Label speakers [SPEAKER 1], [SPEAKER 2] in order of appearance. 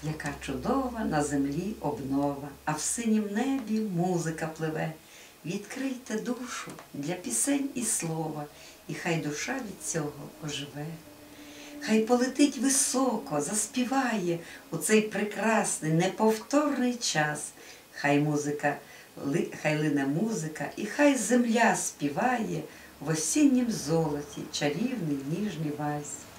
[SPEAKER 1] Яка чудова на землі обнова, а в синім небі музика пливе. Відкрийте душу для пісень і слова, і хай душа від цього оживе. Хай полетить високо, заспіває у цей прекрасний, неповторний час. Хай лине музика, і хай земля співає в осіннім золоті чарівний ніжний вальс.